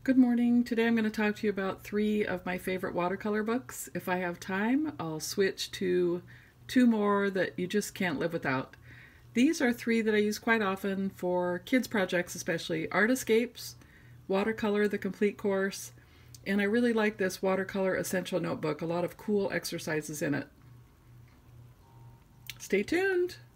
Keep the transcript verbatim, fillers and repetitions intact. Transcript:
Good morning. Today I'm going to talk to you about three of my favorite watercolor books. If I have time, I'll switch to two more that you just can't live without. These are three that I use quite often for kids projects, especially Art Escapes, Watercolor, the Complete Course, and I really like this Watercolor Essential Notebook. A lot of cool exercises in it. Stay tuned.